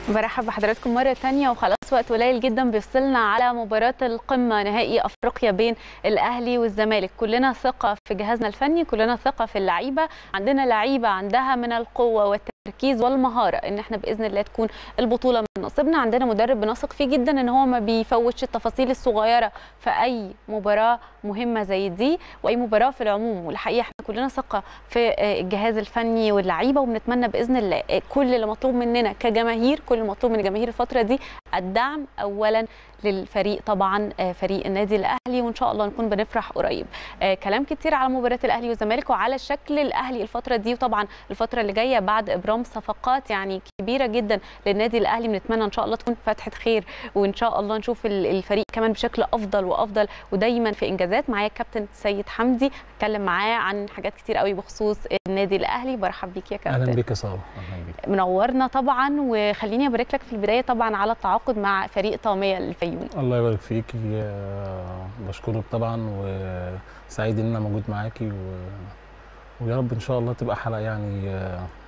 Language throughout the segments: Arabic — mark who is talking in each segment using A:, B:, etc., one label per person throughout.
A: برحب بحضراتكم مرة تانية، وخلاص وقت قليل جدا بيفصلنا على مباراة القمة نهائي أفريقيا بين الأهلي والزمالك. كلنا ثقة في جهازنا الفني، كلنا ثقة في اللعيبة، عندنا لعيبة عندها من القوة والتركيز والمهارة إن احنا بإذن الله تكون البطولة من نصيبنا. عندنا مدرب بنثق فيه جدا إن هو ما بيفوتش التفاصيل الصغيرة في أي مباراة مهمة زي دي وأي مباراة في العموم. والحقيقة احنا كلنا ثقة في الجهاز الفني واللعيبة، وبنتمنى بإذن الله كل اللي مطلوب مننا كجماهير، كل المطلوب من الجماهير الفترة دي الدعم أولا للفريق، طبعا فريق النادي الأهلي، وإن شاء الله نكون بنفرح قريب. كلام كتير على مباراة الأهلي والزمالك وعلى شكل الأهلي الفترة دي، وطبعا الفترة اللي جاية بعد إبرام صفقات يعني كبيرة جدا للنادي الأهلي. بنتمنى إن شاء الله تكون فتحة خير، وإن شاء الله نشوف الفريق كمان بشكل أفضل وأفضل ودايما في إنجازات. معايا كابتن سيد حمدي، هتكلم معاه عن حاجات كتير قوي بخصوص النادي الأهلي. برحب بيك يا كابتن.
B: اهلا بيك يا ساره. اهلا بيك،
A: منورنا طبعا. وخليني ابارك لك في البدايه طبعا على التعاقد مع فريق طاميه الفيوم.
B: الله يبارك فيكي، بشكرك طبعا وسعيد ان انا موجود معاكي ويا رب ان شاء الله تبقى حلقه يعني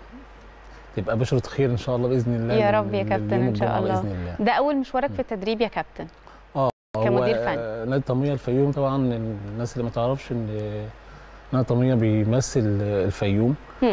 B: تبقى بشرة خير ان شاء الله باذن الله.
A: يا رب يا كابتن ان شاء الله. بإذن الله. ده اول مشوارك في التدريب يا كابتن كمدير فني؟
B: نادي طاميه الفيوم طبعا الناس اللي ما تعرفش ان نادي طاميه بيمثل الفيوم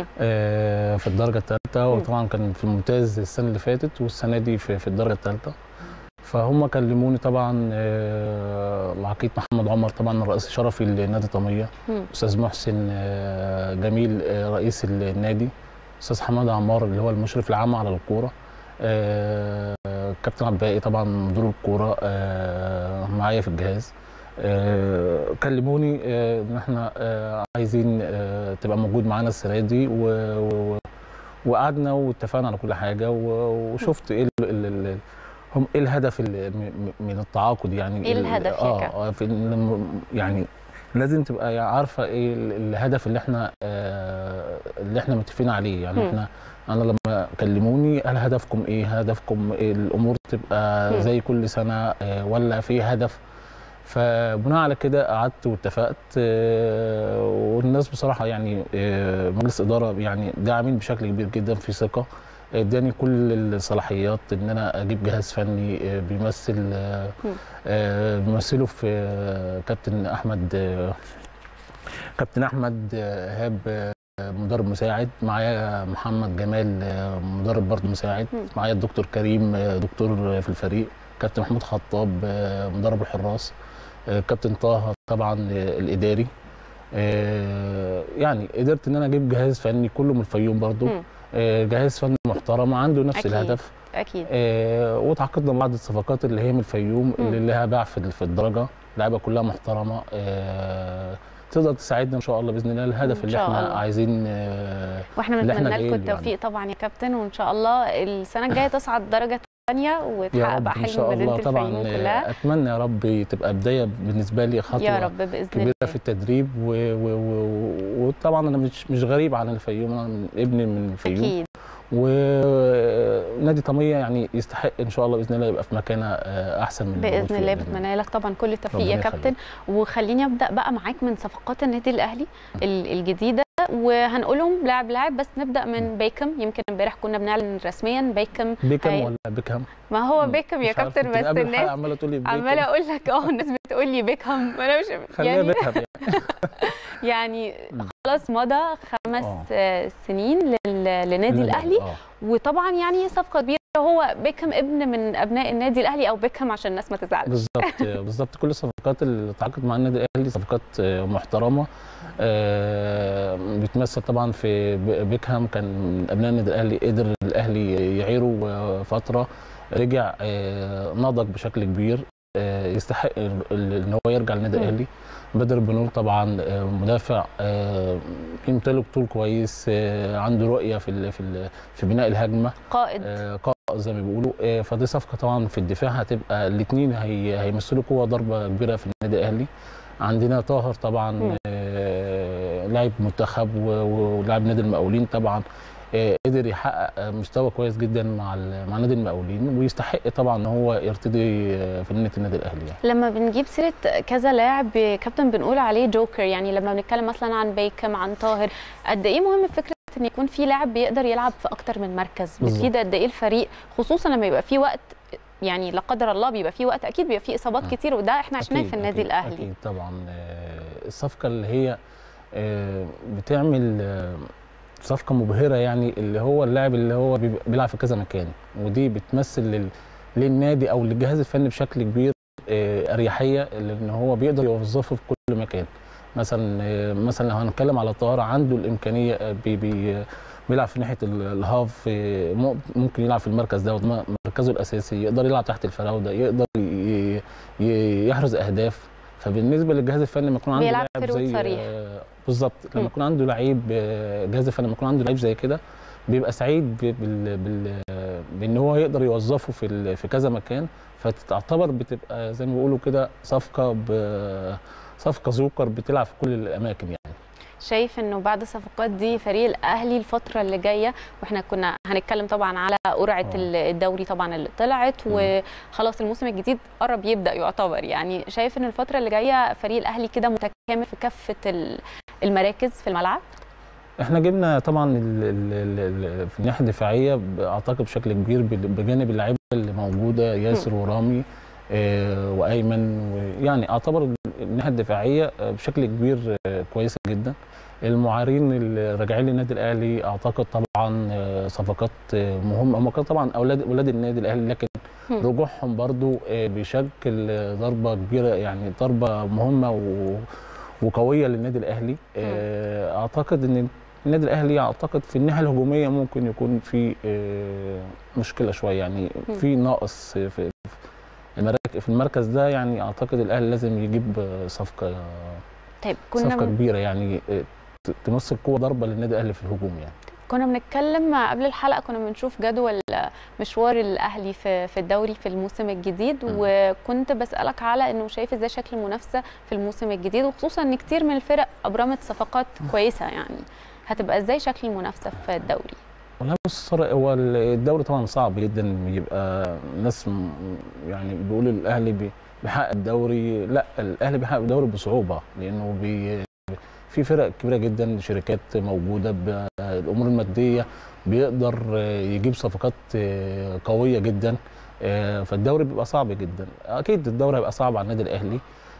B: في الدرجه الثالثه، وطبعا كان في الممتاز السنه اللي فاتت والسنه دي في الدرجه الثالثه. فهم كلموني طبعا العقيد محمد عمر طبعا الرئيس الشرفي لنادي طاميه، استاذ محسن جميل رئيس النادي، استاذ حماد عمار اللي هو المشرف العام على الكوره، كابتن عبد الباقي طبعا مدير الكوره معايا في الجهاز. كلموني ان احنا عايزين تبقى موجود معانا السنه دي، وقعدنا واتفقنا على كل حاجه، وشفت ايه هم ايه الهدف من التعاقد، يعني
A: ايه الهدف
B: يعني لازم تبقى عارفه ايه الهدف اللي احنا متفقين عليه. يعني انا لما كلموني قال هدفكم ايه، هدفكم إيه، الامور تبقى زي كل سنه ولا في هدف؟ فبناء على كده قعدت واتفقت، والناس بصراحه يعني مجلس اداره يعني داعمين بشكل كبير جدا، في ثقه، اداني كل الصلاحيات ان انا اجيب جهاز فني بيمثله في كابتن احمد ايهاب مدرب مساعد، معايا محمد جمال مدرب برضه مساعد، معايا الدكتور كريم دكتور في الفريق، كابتن محمود خطاب مدرب الحراس، كابتن طه طبعا الاداري. يعني قدرت ان انا اجيب جهاز فني كله من الفيوم برضه، جهاز فني محترم عنده نفس أكيد. الهدف
A: اكيد.
B: وتعاقدنا مع بعض الصفقات اللي هي من الفيوم اللي لها باع في الدرجه، لعيبه كلها محترمه تقدر تساعدنا ان شاء الله باذن الله الهدف اللي احنا عايزين،
A: واحنا بنتمنى لكم التوفيق يعني. طبعا يا كابتن، وان شاء الله السنه الجايه تصعد درجه ثانيه وتحقق بقى حلم مدينه الفيوم كلها.
B: اتمنى يا رب تبقى بدايه بالنسبه لي، خطوه
A: يا رب بإذن
B: كبيره الله في التدريب، وطبعا انا مش غريب عن الفيوم، انا ابني من الفيوم اكيد، ونادي طاميه يعني يستحق ان شاء الله باذن الله يبقى في مكانه احسن من
A: باذن الله. بتمنى لك طبعا كل التوفيق يا كابتن. وخليني ابدا بقى معاك من صفقات النادي الاهلي الجديده، وهنقولهم لاعب بس نبدا من بيكم. يمكن امبارح كنا بنعلن رسميا بيكم
B: ولا بيكهام؟
A: ما هو بيكم يا كابتن، بس الناس
B: عماله تقول لي بيكم،
A: عماله اقول لك الناس بتقول لي بيكهام، انا مش
B: خليها بيكهام
A: يعني خلاص مضى 5 سنين لنادي الاهلي، وطبعا يعني صفقه كبيره. هو بيكهام ابن من ابناء النادي الاهلي، او بيكهام عشان الناس ما تزعلش.
B: بالظبط كل الصفقات اللي تعاقد مع النادي الاهلي صفقات محترمه، بتمثل طبعا في بيكهام كان من ابناء النادي الاهلي، قدر الاهلي يعيره فتره، رجع نضج بشكل كبير، يستحق ان هو يرجع للنادي الاهلي. بدر بنور طبعا مدافع يمتلك طول كويس، عنده رؤيه في بناء الهجمه،
A: قائد
B: زي ما بيقولوا. فدي صفقه طبعا في الدفاع هتبقى الاثنين هيمثلوا قوه ضربه كبيره في النادي الاهلي. عندنا طاهر طبعا لاعب منتخب ولاعب نادي المقاولين، طبعا قدر يحقق مستوى كويس جدا مع نادي المقاولين، ويستحق طبعا ان هو يرتدي فنانة النادي الاهلي يعني.
A: لما بنجيب سيره كذا لاعب كابتن بنقول عليه جوكر، يعني لما بنتكلم مثلا عن بيكم عن طاهر، قد ايه مهم فكره ان يكون في لاعب بيقدر يلعب في اكتر من مركز،
B: بالظبط.
A: بتفيد قد ايه الفريق، خصوصا لما يبقى في وقت يعني لا قدر الله بيبقى في وقت اكيد بيبقى في اصابات كتير، وده احنا عشناه في النادي الاهلي.
B: اكيد طبعا. الصفقه اللي هي بتعمل صفقه مبهره، يعني اللي هو اللاعب اللي هو بيلعب في كذا مكان، ودي بتمثل للنادي او للجهاز الفني بشكل كبير اريحيه، لان هو بيقدر يوظفه في كل مكان. مثلا لو هنتكلم على طاهر، عنده الامكانيه بيلعب في ناحيه الهاف، ممكن يلعب في المركز ده، مركزه الاساسي، يقدر يلعب تحت الفراوده، يقدر يحرز اهداف. فبالنسبه للجهاز الفني لما يكون عنده لاعب زي بالظبط، لما يكون عنده لعيب، الجهاز الفني لما يكون عنده لعيب زي كده بيبقى سعيد بان هو يقدر يوظفه في كذا مكان، فتعتبر بتبقى زي ما بيقولوا كده صفقه زوكر بتلعب في كل الاماكن يعني.
A: شايف انه بعد الصفقات دي فريق الاهلي الفتره اللي جايه، واحنا كنا هنتكلم طبعا على قرعه الدوري طبعا اللي طلعت، وخلاص الموسم الجديد قرب يبدا يعتبر، يعني شايف ان الفتره اللي جايه فريق الاهلي كده متكامل في كافه المراكز في الملعب؟
B: احنا جبنا طبعا في الناحيه الدفاعيه اعتقد بشكل كبير بجانب اللعيبه اللي موجوده، ياسر ورامي وايمن، يعني اعتبر الناحيه الدفاعيه بشكل كبير كويسه جدا. المعارين اللي راجعين للنادي الاهلي اعتقد طبعا صفقات مهمه، هم كانوا طبعا اولاد النادي الاهلي، لكن رجوعهم برضو بيشكل ضربه كبيره، يعني ضربه مهمه وقويه للنادي الاهلي. اعتقد ان النادي الاهلي اعتقد في الناحيه الهجوميه ممكن يكون في مشكله شويه، يعني في ناقص في المركز ده، يعني اعتقد الاهلي لازم يجيب صفقه كبيره، يعني تمثل قوه ضربه للنادي الاهلي في الهجوم يعني.
A: كنا بنتكلم قبل الحلقه، كنا بنشوف جدول مشوار الاهلي في الدوري في الموسم الجديد، وكنت بسالك على انه شايف ازاي شكل المنافسه في الموسم الجديد، وخصوصا ان كتير من الفرق ابرمت صفقات كويسه، يعني هتبقى ازاي شكل المنافسه في الدوري؟
B: والله بص، هو الدوري طبعا صعب جدا، يبقى ناس يعني بيقولوا الاهلي بيحقق الدوري، لا، الاهلي بيحقق الدوري بصعوبه، لانه في فرق كبيره جدا، شركات موجوده، بالامور الماديه بيقدر يجيب صفقات قويه جدا، فالدوري بيبقى صعب جدا. اكيد الدوري هيبقى صعب على النادي الاهلي.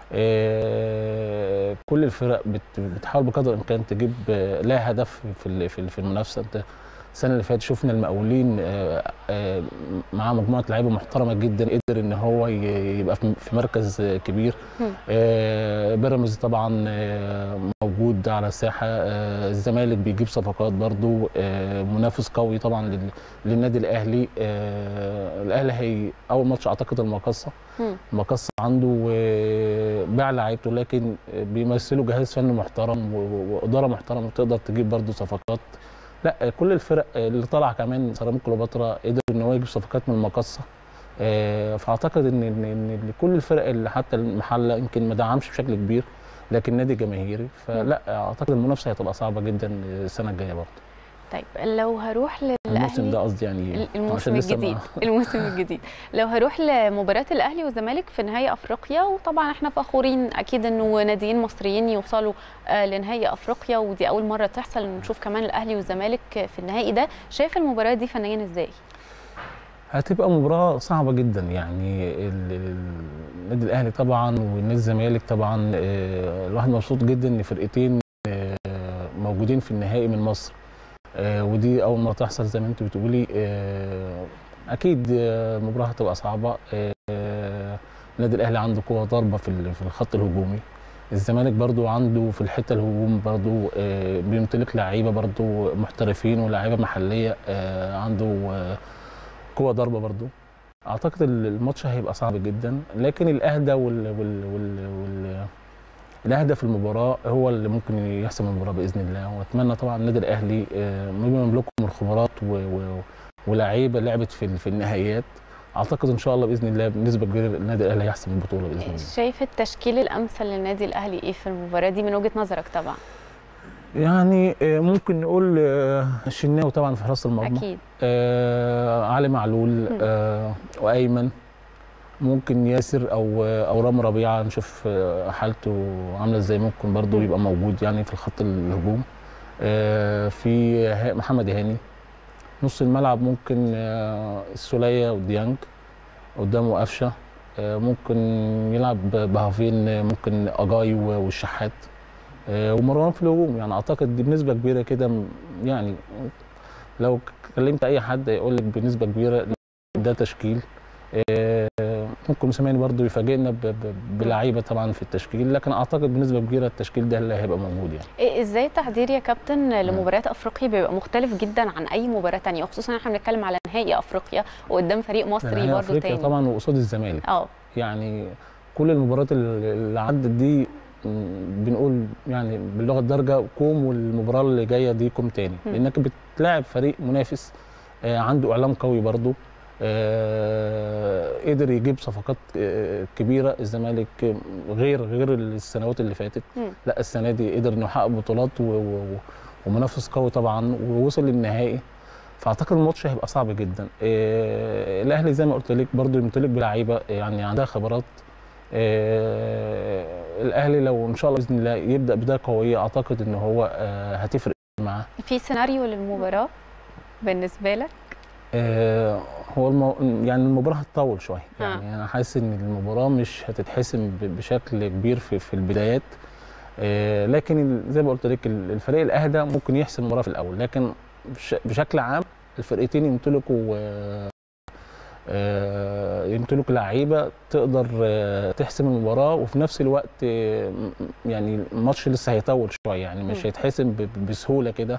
B: كل الفرق بتحاول بقدر الامكان تجيب لها هدف في المنافسه. انت السنه اللي فاتت شفنا المقاولين مع مجموعه لعيبه محترمه جدا، قدر ان هو يبقى في مركز كبير. بيراميدز طبعا موجود على الساحه، الزمالك بيجيب صفقات برضو، منافس قوي طبعا للنادي الاهلي. الاهلي هي اول ماتش اعتقد المقصه عنده باع لعيبته، لكن بيمثلوا جهاز فني محترم واداره محترمه تقدر تجيب برضو صفقات. لا، كل الفرق اللي طالعه كمان، سيراميكا كليوباترا قدر ان هو يجيب صفقات من المقصه. فاعتقد ان كل الفرق اللي حتى المحله يمكن ما دعمش بشكل كبير، لكن نادي جماهيري، فلا اعتقد المنافسه هتبقى صعبه جدا السنه الجايه برضه.
A: طيب لو هروح للاهلي
B: الموسم ده، قصدي يعني
A: الموسم الجديد الموسم الجديد، لو هروح لمباراه الاهلي والزمالك في نهائي افريقيا، وطبعا احنا فخورين اكيد انه ناديين مصريين يوصلوا لنهائي افريقيا، ودي اول مره تحصل نشوف كمان الاهلي والزمالك في النهائي ده. شايف المباراه دي فنيا ازاي؟
B: هتبقى مباراه صعبه جدا، يعني النادي الاهلي طبعا والنادي الزمالك طبعا، الواحد مبسوط جدا ان فرقتين موجودين في النهائي من مصر، ودي اول مره تحصل زي ما انت بتقولي. اكيد المباراه هتبقى صعبه. النادي الاهلي عنده قوه ضربه في الخط الهجومي، الزمالك برضو عنده في الحته الهجوم برضو بيمتلك لعيبه برضو محترفين ولاعيبه محليه، عنده قوه ضربه برضو. اعتقد الماتش هيبقى صعب جدا، لكن الاهدى الاهدى في المباراه هو اللي ممكن يحسم المباراه باذن الله. واتمنى طبعا النادي الاهلي بما يملكه من الخبرات ولاعيبه لعبت في النهائيات، اعتقد ان شاء الله باذن الله بنسبه كبيره النادي الاهلي هيحسم البطوله باذن الله.
A: شايف التشكيل الامثل للنادي الاهلي ايه في المباراه دي من وجهه نظرك طبعا؟
B: يعني ممكن نقول الشناوي طبعا في حراسه المرمى،
A: اكيد
B: علي معلول، وايمن، ممكن ياسر او رامي ربيعه، نشوف حالته عامله ازاي، ممكن برضو يبقى موجود يعني في الخط الهجوم. في محمد هاني. نص الملعب ممكن السولية وديانج، قدامه قفشه. ممكن يلعب بهافين، ممكن اجاي والشحات، ومروان في الهجوم. يعني اعتقد دي بنسبه كبيره كده يعني لو كلمت اي حد يقول لك بنسبه كبيره ده تشكيل. ممكن موسيماني برضو يفاجئنا بلعيبه طبعا في التشكيل، لكن اعتقد بنسبه كبيره التشكيل ده اللي هيبقى موجود. يعني
A: ازاي التحضير يا كابتن لمباريات افريقيا بيبقى مختلف جدا عن اي مباراه ثانيه، وخصوصا احنا بنتكلم على نهائي افريقيا وقدام فريق مصري برضو تاني
B: طبعا وقصاد الزمالك. يعني كل المباريات اللي عدت دي بنقول يعني باللغه الدارجه كوم، والمباراه اللي جايه دي كوم تاني، لانك بتلاعب فريق منافس عنده اعلام قوي برضو، قدر يجيب صفقات كبيره. الزمالك غير السنوات اللي فاتت، لا السنه دي قدر انه يحقق بطولات ومنافس قوي طبعا، ووصل للنهائي. فاعتقد الماتش هيبقى صعب جدا. الاهلي زي ما قلت لك برضو يمتلك بلعيبه يعني عندها خبرات. الاهلي لو ان شاء الله باذن الله يبدا بدايه قويه، اعتقد ان هو هتفرق معاه.
A: في سيناريو للمباراه بالنسبه لك؟
B: هو يعني المباراه هتطول شويه. يعني انا حاسس ان المباراه مش هتتحسم بشكل كبير في البدايات. لكن زي ما قلت لك الفريق الاهدى ممكن يحسم المباراه في الاول، لكن بشكل عام الفرقتين يمتلكوا لعيبه تقدر تحسم المباراه، وفي نفس الوقت يعني الماتش لسه هيطول شويه، يعني مش هيتحسم بسهوله كده.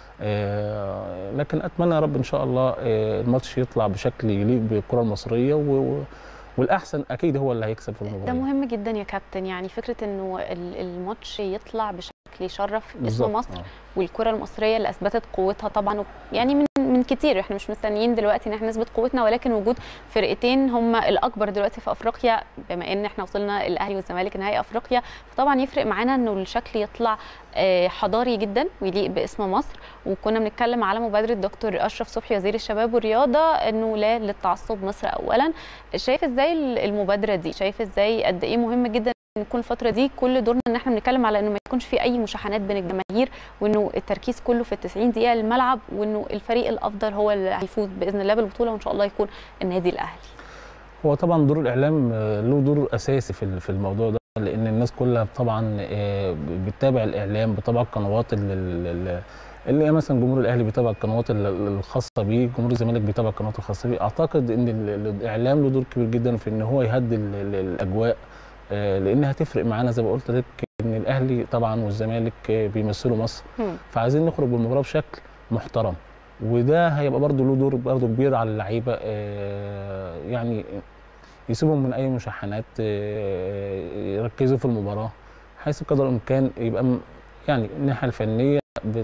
B: لكن اتمنى يا رب ان شاء الله الماتش يطلع بشكل يليق بالكره المصريه، والاحسن اكيد هو اللي هيكسب في المباراه.
A: ده مهم جدا يا كابتن، يعني فكره انه الماتش يطلع بشكل يشرف اسم مصر والكره المصريه اللي اثبتت قوتها طبعا، يعني من كتير. احنا مش مستنيين دلوقتي ان احنا نثبت قوتنا، ولكن وجود فرقتين هم الاكبر دلوقتي في افريقيا، بما ان احنا وصلنا الاهلي والزمالك نهائي افريقيا، فطبعا يفرق معانا انه الشكل يطلع حضاري جدا ويليق باسم مصر. وكنا بنتكلم على مبادره دكتور اشرف صبحي وزير الشباب والرياضه انه لا للتعصب مصر اولا. شايف ازاي المبادره دي؟ شايف ازاي قد ايه مهم جدا نكون الفتره دي كل دورنا ان احنا بنتكلم على انه ما يكونش في اي مشاحنات بين الجماهير، وانه التركيز كله في ال90 دقيقه الملعب، وانه الفريق الافضل هو اللي هيفوز باذن الله بالبطوله، وان شاء الله يكون النادي الاهلي.
B: هو طبعا دور الاعلام له دور اساسي في الموضوع ده، لان الناس كلها طبعا بتتابع الاعلام، بتتابع القنوات اللي مثلا جمهور الاهلي بيتابع القنوات الخاصه بيه، جمهور الزمالك بيتابع القنوات الخاصه بيه. اعتقد ان الاعلام له دور كبير جدا في ان هو يهدي الاجواء، لان هتفرق معانا زي ما قلت لك ان الاهلي طبعا والزمالك بيمثلوا مصر، فعايزين نخرج بالمباراه بشكل محترم، وده هيبقى برضو له دور برضو كبير على اللعيبه، يعني يسيبهم من اي مشاحنات، يركزوا في المباراه حيث قدر الامكان. يبقى يعني الناحيه الفنيه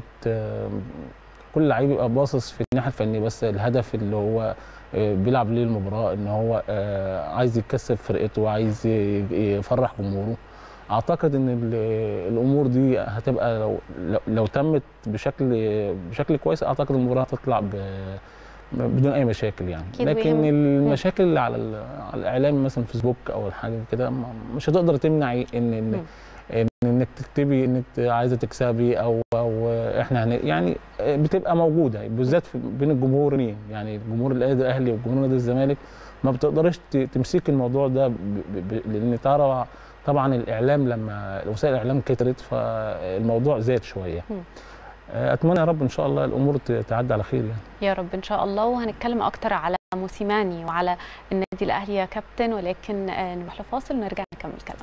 B: كل لعيب يبقى باصص في الناحيه الفنيه، بس الهدف اللي هو بيلعب ليه المباراه ان هو عايز يكسب فرقته وعايز يفرح جمهوره. اعتقد ان الامور دي هتبقى لو تمت بشكل كويس، اعتقد المباراه هتطلع بدون اي مشاكل يعني. لكن المشاكل اللي على الاعلام مثلا فيسبوك او حاجه كده مش هتقدر تمنع انك تكتبي انك عايزه تكسبي او احنا يعني بتبقى موجوده بالذات بين الجمهورين، يعني الجمهور الاهلي وجمهور نادي الزمالك ما بتقدرش تمسك الموضوع ده لان ترى طبعا الاعلام لما وسائل الاعلام كترت فالموضوع زاد شويه. اتمنى يا رب ان شاء الله الامور تعدي على خير يعني.
A: يا رب ان شاء الله. وهنتكلم اكتر على موسيماني وعلى النادي الاهلي يا كابتن، ولكن نروح لفاصل ونرجع نكمل كلامنا.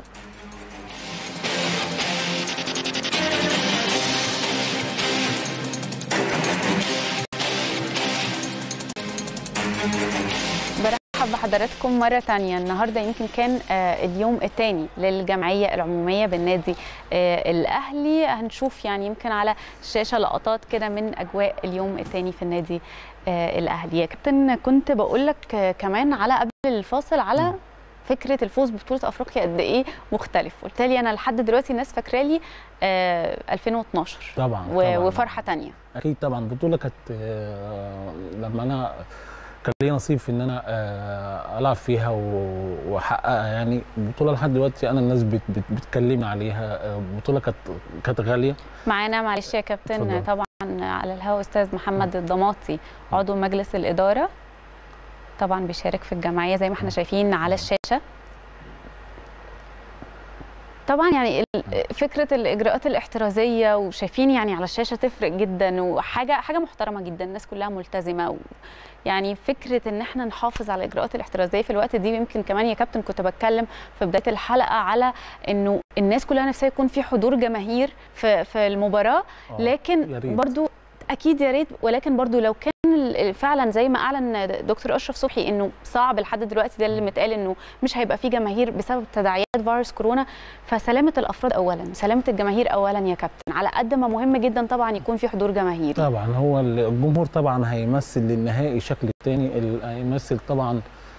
A: برحب بحضراتكم مرة تانية. النهاردة يمكن كان اليوم الثاني للجمعية العمومية بالنادي الأهلي. هنشوف يعني يمكن على الشاشة لقطات كده من أجواء اليوم الثاني في النادي الأهلي. يا كابتن كنت بقول لك كمان على قبل الفاصل على فكرة الفوز ببطولة أفريقيا قد إيه مختلف. قلت لي أنا لحد دلوقتي الناس فاكرة لي 2012
B: طبعا
A: وفرحة تانية.
B: أكيد طبعا. البطولة كانت لما أنا كان لي نصيب في ان انا العب فيها واحققها. يعني البطوله لحد دلوقتي انا الناس بتكلمني عليها. بطوله كانت غاليه.
A: معانا معلش يا كابتن
B: اتفضل.
A: طبعا على الهواء استاذ محمد الضماطي عضو مجلس الاداره، طبعا بيشارك في الجمعيه زي ما احنا شايفين على الشاشه. طبعا يعني فكره الاجراءات الاحترازيه وشايفين يعني على الشاشه تفرق جدا، وحاجه محترمه جدا، الناس كلها ملتزمه. يعني فكره ان احنا نحافظ على الاجراءات الاحترازيه في الوقت دي. يمكن كمان يا كابتن كنت بتكلم في بدايه الحلقه على انه الناس كلها نفسها يكون في حضور جماهير في المباراه، لكن برضو اكيد يا ريت، ولكن برضو لو كان فعلا زي ما اعلن دكتور اشرف صبحي انه صعب لحد دلوقتي، ده اللي متقال انه مش هيبقى فيه جماهير بسبب تداعيات فيروس كورونا، فسلامه الافراد اولا، سلامه الجماهير اولا يا كابتن، على قد ما مهم جدا طبعا يكون في حضور جماهيري.
B: طبعا هو الجمهور طبعا هيمثل للنهائي شكل تاني، هيمثل طبعا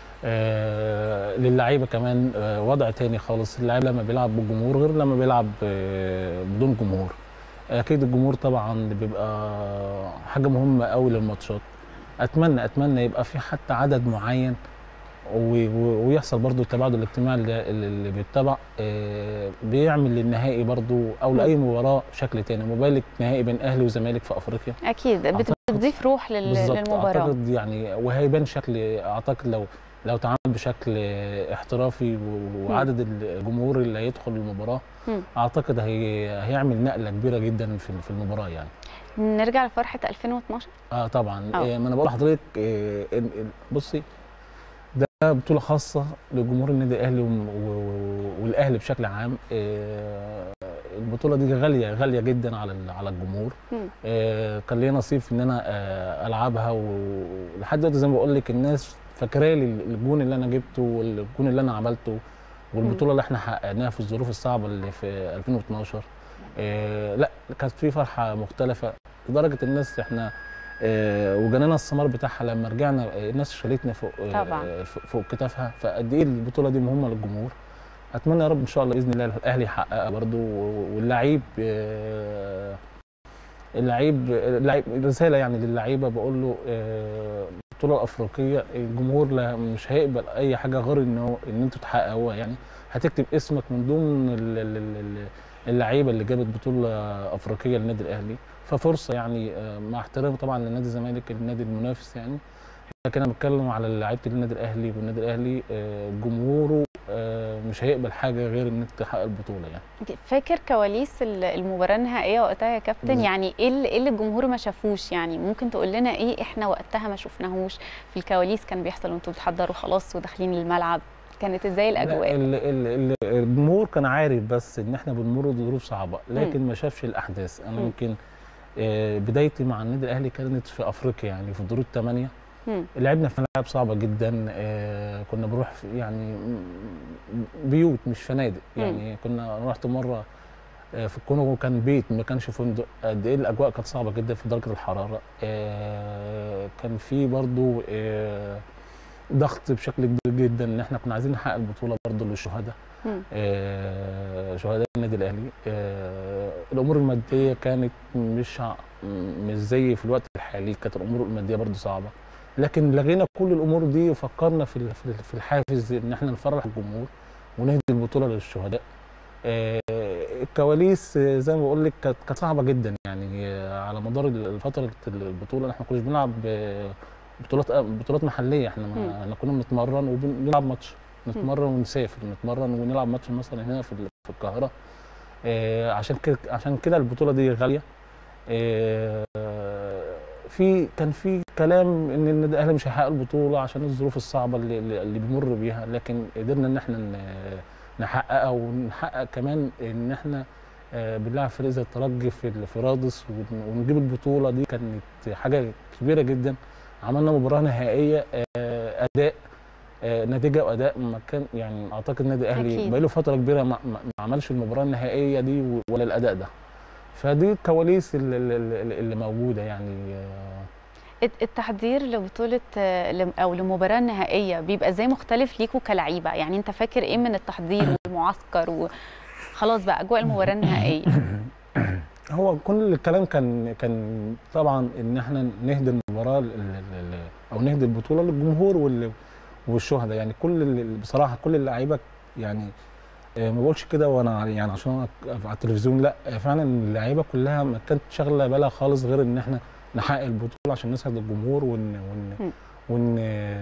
B: للعيبه كمان وضع تاني خالص. اللعيب لما بيلعب بالجمهور غير لما بيلعب بدون جمهور. اكيد الجمهور طبعا بيبقى حاجه مهمه قوي للماتشات. اتمنى يبقى في حتى عدد معين ويحصل برضو التباعد الاجتماعي اللي بيتبع بيعمل للنهائي برضو او لاي مباراه شكل تاني. مبالغ نهائي بين اهلي وزمالك في افريقيا
A: اكيد بتضيف روح للمباراه.
B: اعتقد يعني وهيبان شكل، اعتقد لو تعامل بشكل احترافي وعدد الجمهور اللي هيدخل المباراه اعتقد هيعمل نقله كبيره جدا في المباراه. يعني
A: نرجع لفرحه 2012.
B: طبعا. ما انا بقول لحضرتك بصي، ده بطوله خاصه لجمهور النادي الاهلي والاهلي بشكل عام. البطوله دي غاليه جدا على الجمهور. كان لي نصيب في ان انا العبها، ولحد دلوقتي زي ما بقول لك الناس فاكره لي الجون اللي انا جبته والجون اللي انا عملته والبطوله اللي احنا حققناها في الظروف الصعبه اللي في 2012. لا كانت في فرحه مختلفه لدرجه الناس احنا وجنانا الثمار بتاعها لما رجعنا الناس شالتنا فوق كتافها. فقد ايه البطوله دي مهمه للجمهور. اتمنى يا رب ان شاء الله باذن الله الاهلي يحققها برده. واللعيب رساله يعني للعيبه بقول له البطوله الافريقيه الجمهور مش هيقبل اي حاجه غير ان انتوا تحققوها. يعني هتكتب اسمك من ضمن اللعيبه اللي جابت بطوله افريقيه للنادي الاهلي. ففرصه يعني مع احترامي طبعا لنادي الزمالك النادي المنافس يعني، لكن انا بتكلم على لعيبه النادي الاهلي. والنادي الاهلي جمهوره مش هيقبل حاجه غير انك تحقق البطوله. يعني
A: فاكر كواليس المباراه النهائيه وقتها يا كابتن؟ يعني ايه اللي الجمهور ما شافوش؟ يعني ممكن تقول لنا ايه احنا وقتها ما شفناهوش في الكواليس كان بيحصل وانتوا بتحضروا خلاص وداخلين الملعب؟ كانت ازاي الاجواء؟
B: الجمهور كان عارف بس ان احنا بنمر بظروف صعبه، لكن ما شافش الاحداث. انا يمكن بدايتي مع النادي الاهلي كانت في افريقيا، يعني في دور الثمانيه. لعبنا في ملاعب صعبه جدا. كنا بنروح يعني بيوت مش فنادق. يعني كنا رحت مره في الكونغو كان بيت ما كانش فندق. قد ايه الاجواء كانت صعبه جدا في درجه الحراره. كان في برضو ضغط بشكل كبير جدا ان احنا كنا عايزين نحقق البطوله برضو للشهداء. شهداء النادي الاهلي. الامور الماديه كانت مش زي في الوقت الحالي، كانت الامور الماديه برضو صعبه، لكن لغينا كل الامور دي وفكرنا في الحافز ان احنا نفرح الجمهور ونهدي البطوله للشهداء. الكواليس زي ما بقول لك كانت صعبه جدا. يعني على مدار فتره البطوله احنا ما كناش بنلعب بطولات محليه. احنا كنا بنتمرن وبنلعب ماتش، نتمرن ونسافر، نتمرن ونلعب ماتش مثلا هنا في القاهره. عشان كده البطوله دي غاليه. كان في كلام ان النادي الاهلي مش هيحقق البطوله عشان الظروف الصعبه اللي بيمر بيها، لكن قدرنا ان احنا نحققها، ونحقق كمان ان احنا بنلعب فريق زي الترجي في رادس ونجيب البطوله دي. كانت حاجه كبيره جدا. عملنا مباراه نهائيه اداء نتيجه واداء ما كان. يعني اعتقد النادي الاهلي بقاله فتره كبيره ما عملش المباراه النهائيه دي ولا الاداء ده. فدي الكواليس اللي موجوده. يعني
A: التحضير لبطوله او لمباراه نهائيه بيبقى ازاي مختلف ليكوا كلعيبه؟ يعني انت فاكر ايه من التحضير والمعسكر وخلاص بقى اجواء المباراه النهائيه؟
B: هو كل الكلام كان طبعا ان احنا نهدي المباراه او او نهدي البطوله للجمهور والشهداء. يعني بصراحه كل اللعيبه يعني ما بقولش كده وانا يعني عشان أنا على التلفزيون، لا فعلا اللعيبه كلها ما كانت شاغله بالها خالص غير ان احنا نحقق البطوله عشان نسعد الجمهور ون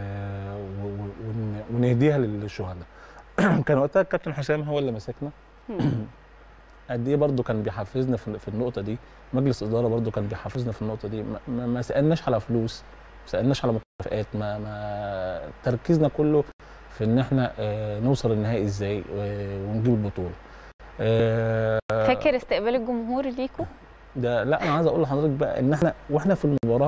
B: ونهديها للشهداء. كان وقتها الكابتن حسام هو اللي ماسكنا. قد ايه برده كان بيحفزنا في النقطه دي، مجلس اداره برده كان بيحفزنا في النقطه دي. ما سالناش على فلوس، ما سالناش على مكافآت، ما تركيزنا كله في ان احنا نوصل النهائي ازاي ونجيب البطوله.
A: فاكر استقبال الجمهور ليكوا؟
B: ده لا، انا عايز اقول لحضرتك بقى ان احنا واحنا في المباراه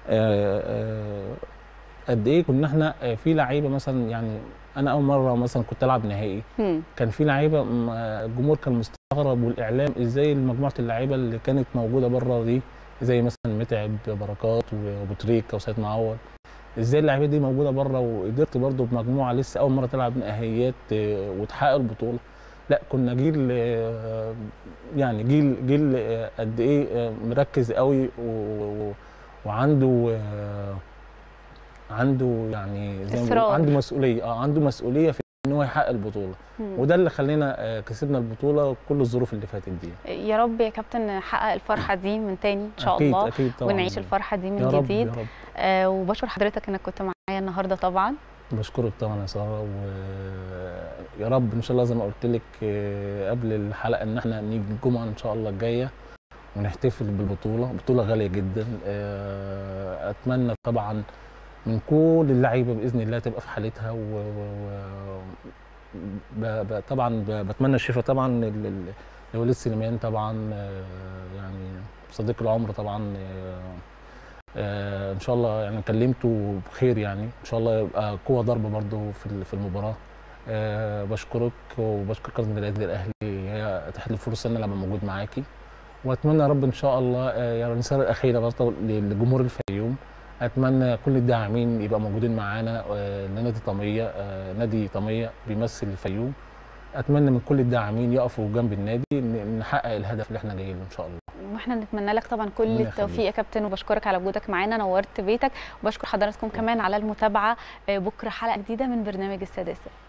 B: قد ايه كنا احنا في لعيبه مثلا. يعني انا اول مره مثلا كنت العب نهائي، كان في لعيبه الجمهور كان مستغرب والاعلام ازاي مجموعه اللعيبه اللي كانت موجوده بره دي، زي مثلا متعب بركات وابو تريكه وسيد معوض، ازاي اللعيبه دي موجوده بره وقدرت برضو بمجموعه لسه اول مره تلعب نهائيات وتحقق البطوله. لا كنا جيل يعني جيل قد ايه مركز قوي وعنده يعني زي ما بيقولوا عنده مسؤوليه، عنده مسؤوليه في ان هو يحقق البطوله. وده اللي خلينا كسبنا البطوله بكل الظروف اللي فاتت دي.
A: يا رب يا كابتن نحقق الفرحه دي من تاني ان شاء الله.
B: أكيد طبعا،
A: ونعيش الفرحه دي من جديد. يا رب. وبشكر حضرتك انك كنت معايا النهارده طبعا.
B: بشكرك طبعا يا ساره، ويا رب ان شاء الله زي ما قلت لك قبل الحلقه ان احنا نيجي الجمعه ان شاء الله الجايه ونحتفل بالبطوله، بطوله غاليه جدا. اتمنى طبعا من كل اللعيبه باذن الله تبقى في حالتها طبعا بتمنى الشفاء طبعا لوليد سليمان طبعا، يعني صديق العمر طبعا. ان شاء الله يعني كلمته بخير، يعني ان شاء الله يبقى قوه ضربه برده في المباراه. بشكرك وبشكر قناه النادي الاهلي، هي اتاحت لي الفرصه ان انا ابقى موجود معاكي، واتمنى يا رب ان شاء الله يعني الرساله الاخيره برضه لجمهور الفيوم. اتمنى كل الداعمين يبقى موجودين معانا نادي طميه بيمثل الفيوم. اتمنى من كل الداعمين يقفوا جنب النادي نحقق الهدف اللي احنا جايين له ان شاء الله.
A: واحنا نتمنى لك طبعا كل التوفيق يا كابتن، وبشكرك على وجودك معانا، نورت بيتك. وبشكر حضراتكم كمان على المتابعه. بكره حلقه جديده من برنامج السادسه.